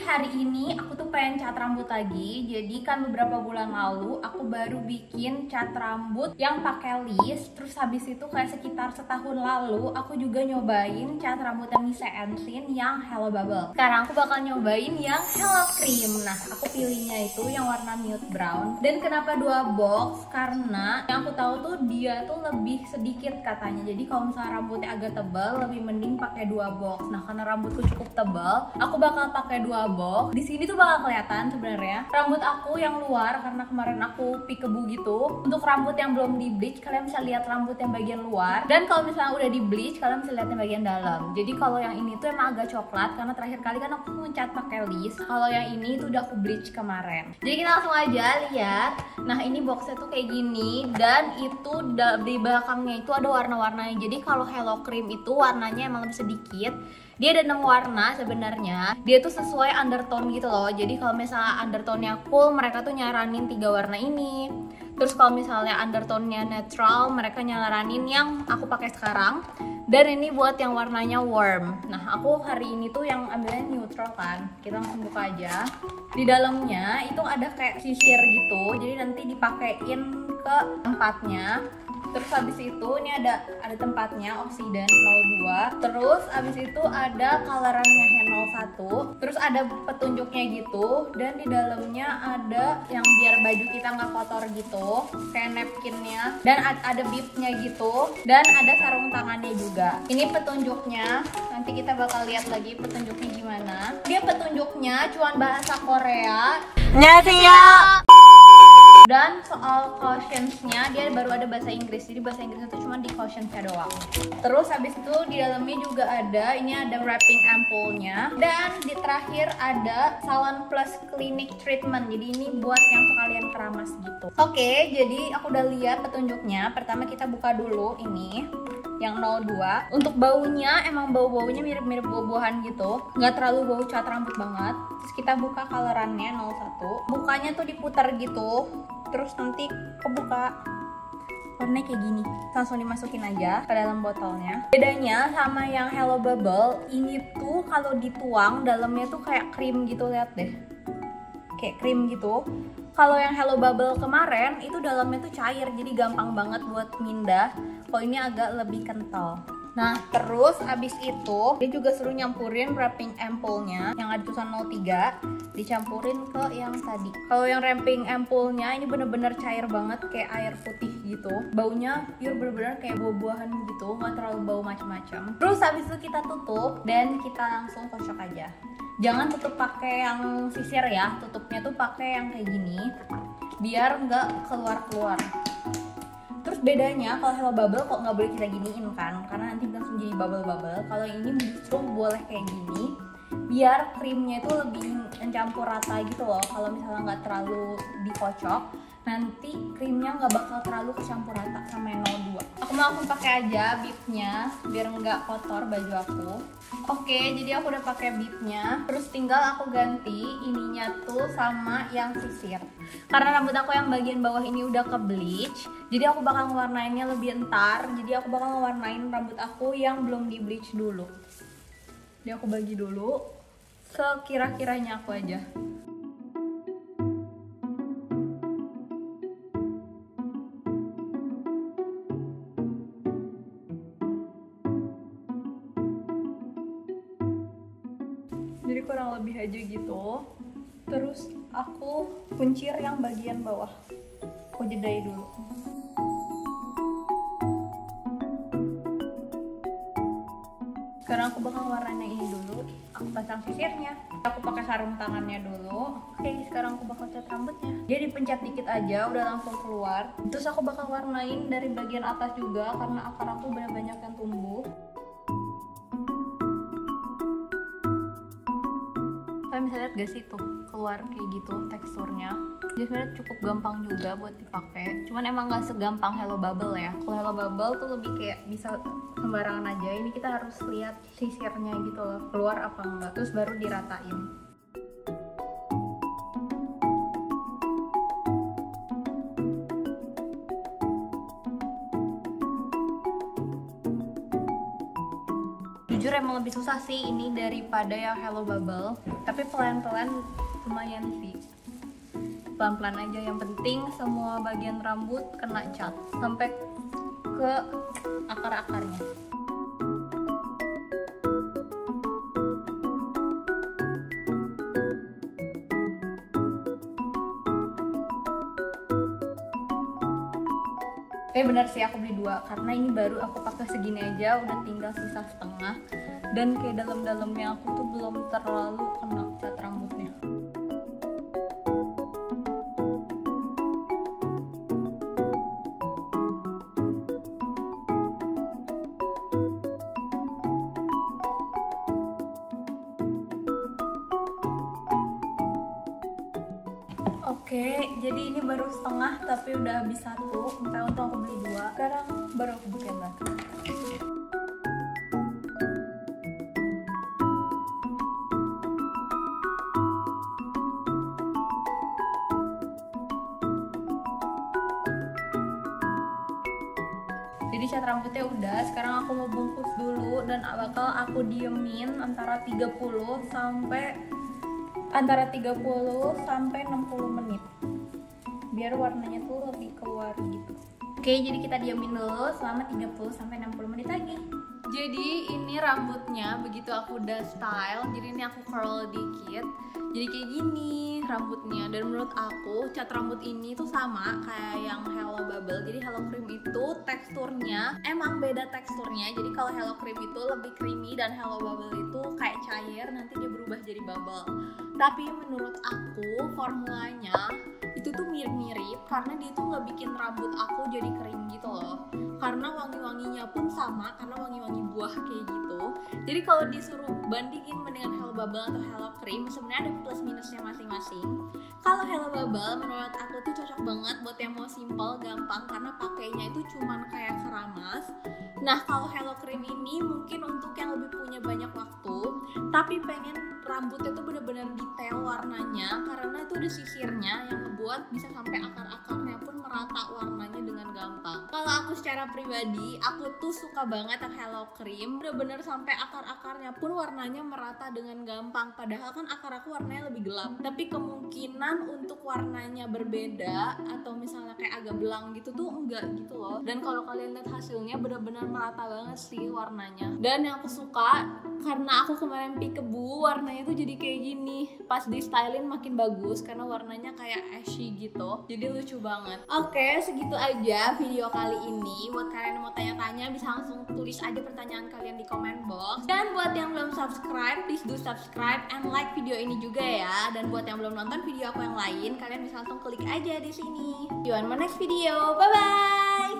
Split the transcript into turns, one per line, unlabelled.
hari ini aku tuh pengen cat rambut lagi. Jadi kan beberapa bulan lalu aku baru bikin cat rambut yang pakai list. Terus habis itu kayak sekitar setahun lalu aku juga nyobain cat rambut yang Miss Ensin yang Hello Bubble. Sekarang aku bakal nyobain yang Hello Cream. Nah, aku pilihnya itu yang warna nude brown. Dan kenapa 2 box? Karena yang aku tahu tuh dia tuh lebih sedikit katanya. Jadi kalau misalnya rambutnya agak tebal, lebih mending pakai 2 box. Nah, karena rambutku cukup tebal, aku bakal pakai 2 box. Di sini tuh bakal kelihatan sebenarnya rambut aku yang luar karena kemarin aku peekaboo gitu. Untuk rambut yang belum di bleach, kalian bisa lihat rambut yang bagian luar. Dan kalau misalnya udah di bleach, kalian bisa lihat yang bagian dalam. Jadi kalau yang ini tuh emang agak coklat karena terakhir kali kan aku ngecat pakai list. Kalau yang ini tuh udah aku bleach kemarin. Jadi kita langsung aja lihat. Nah, ini boxnya tuh kayak gini dan itu di belakangnya itu ada warna-warnanya. Jadi kalau Hello Cream itu warnanya emang lebih sedikit. Dia ada 6 warna sebenarnya. Dia tuh sesuai undertone gitu loh. Jadi kalau misalnya undertone-nya cool, mereka tuh nyaranin 3 warna ini. Terus kalau misalnya undertone-nya netral, mereka nyaranin yang aku pakai sekarang. Dan ini buat yang warnanya warm. Nah, aku hari ini tuh yang ambilnya neutral kan. Kita langsung buka aja. Di dalamnya itu ada kayak sisir gitu. Jadi nanti dipakein ke tempatnya. Terus habis itu ini ada tempatnya Oxidant 02. Terus habis itu ada colorannya H01. Terus ada petunjuknya gitu. Dan di dalamnya ada yang biar baju kita nggak kotor gitu, kayak napkinnya. Dan ada bibnya gitu. Dan ada sarung tangannya juga. Ini petunjuknya. Nanti kita bakal lihat lagi petunjuknya gimana. Dia petunjuknya cuman bahasa Korea.
안녕하세요.
Dan soal cautions-nya dia baru ada bahasa Inggris. Jadi bahasa Inggrisnya itu cuma di cautions-nya doang. Terus habis itu di dalamnya juga ada, ini ada wrapping ampulnya. Dan di terakhir ada Salon Plus Clinic Treatment. Jadi ini buat yang sekalian keramas gitu. Oke, jadi aku udah lihat petunjuknya. Pertama kita buka dulu ini yang 02. Untuk baunya emang bau-baunya mirip-mirip buah-buahan gitu, nggak terlalu bau cat rambut banget. Terus kita buka colorannya 01. Bukanya tuh diputar gitu, terus nanti kebuka warnanya kayak gini. Langsung dimasukin aja ke dalam botolnya. Bedanya sama yang Hello Bubble, ini tuh kalau dituang dalamnya tuh kayak krim gitu, lihat deh, kayak krim gitu. Kalau yang Hello Bubble kemarin itu dalamnya tuh cair, jadi gampang banget buat mindah. Kalau ini agak lebih kental. Nah, terus abis itu dia juga suruh nyampurin wrapping ampulnya yang ada tulisan 03, dicampurin ke yang tadi. Kalau yang wrapping ampulnya ini bener-bener cair banget, kayak air putih gitu. Baunya pure bener-bener kayak buah-buahan gitu, nggak terlalu bau macam-macam. Terus abis itu kita tutup dan kita langsung kocok aja. Jangan tutup pakai yang sisir ya, tutupnya tuh pakai yang kayak gini biar nggak keluar-keluar. Terus bedanya kalau Hello Bubble kok nggak boleh kita giniin kan, karena nanti langsung jadi bubble-bubble. Kalau ini justru boleh kayak gini biar krimnya itu lebih mencampur rata gitu loh. Kalau misalnya nggak terlalu dikocok, nanti krimnya nggak bakal terlalu kecampur rata sama yang 02. Aku mau langsung pakai aja bibnya biar nggak kotor baju aku. Oke, jadi aku udah pakai bibnya. Terus tinggal aku ganti ininya tuh sama yang sisir. Karena rambut aku yang bagian bawah ini udah ke bleach, jadi aku bakal ngewarnainnya lebih entar. Jadi aku bakal ngewarnain rambut aku yang belum di bleach dulu. Jadi aku bagi dulu sekira-kiranya aku aja. Jadi kurang lebih aja gitu. Terus aku kuncir yang bagian bawah. Aku jedai dulu. Sekarang aku bakal warnain yang ini dulu. Aku pasang sisirnya. Aku pakai sarung tangannya dulu. Oke, sekarang aku bakal cat rambutnya. Dia dipencet dikit aja, udah langsung keluar. Terus aku bakal warnain dari bagian atas juga karena akar aku banyak yang tumbuh. Kalian bisa lihat gak sih tuh keluar kayak gitu teksturnya. Jadi sebenarnya cukup gampang juga buat dipakai. Cuman emang gak segampang Hello Bubble ya. Kalau Hello Bubble tuh lebih kayak bisa sembarangan aja. Ini kita harus lihat sisirnya gitu loh, keluar apa enggak. Terus baru diratain. Jujur emang lebih susah sih ini daripada yang Hello Bubble, tapi pelan-pelan lumayan sih. Pelan-pelan aja, yang penting semua bagian rambut kena cat sampai ke akar-akarnya. Bener sih, aku beli 2 karena ini baru aku pakai segini aja, udah tinggal sisa setengah, dan kayak dalam-dalamnya aku tuh belum terlalu kena cat rambutnya. Oke, jadi ini baru setengah tapi udah habis 1. Entah untung aku beli 2. Sekarang baru aku buka yang belakang. Jadi cat rambutnya udah, sekarang aku mau bungkus dulu dan bakal aku diemin antara 30 sampai 60 menit biar warnanya tuh lebih keluar gitu. Oke, jadi kita diamin dulu selama 30 sampai 60 menit lagi. Jadi ini rambutnya begitu aku udah style, jadi ini aku curl dikit. Jadi kayak gini rambutnya, dan menurut aku cat rambut ini tuh sama kayak yang Hello Bubble. Jadi Hello Cream itu teksturnya emang beda teksturnya. Jadi kalau Hello Cream itu lebih creamy dan Hello Bubble itu kayak cair, nanti dia berubah jadi bubble. Tapi menurut aku formulanya itu tuh mirip-mirip karena dia tuh nggak bikin rambut aku jadi kering gitu loh. Karena wangi-wanginya pun sama, karena wangi-wangi buah kayak gitu. Jadi kalau disuruh bandingin dengan Hello Bubble atau Hello Cream, sebenarnya ada plus minusnya masing-masing. Kalau Hello Bubble menurut aku tuh cocok banget buat yang mau simple, gampang, karena pakainya itu cuman kayak keramas. Nah kalau Hello Cream ini mungkin untuk yang lebih punya banyak waktu, tapi pengen rambutnya tuh bener-bener detail warnanya, karena itu ada sisirnya yang ngebuat bisa sampai akar-akarnya pun merata warnanya dengan gampang. Kalau aku secara pribadi, aku tuh suka banget yang Hello Cream, bener-bener sampai akar-akarnya pun warnanya merata dengan gampang. Padahal kan akar aku warnanya lebih gelap, tapi kemungkinan untuk warnanya berbeda atau misalnya kayak agak belang gitu tuh enggak gitu loh. Dan kalau kalian lihat hasilnya bener-bener merata banget sih warnanya. Dan yang aku suka karena aku kemarin peekaboo, warnanya tuh jadi kayak gini. Pas di styling makin bagus karena warnanya kayak ashy gitu, jadi lucu banget. Oke, segitu aja video kali ini. Buat kalian yang mau tanya-tanya bisa langsung tulis aja pertanyaan kalian di comment box. Dan buat yang belum subscribe, please do subscribe and like video ini juga ya. Dan buat yang belum nonton video aku yang lain, kalian bisa langsung klik aja di sini. See you on my next video, bye bye.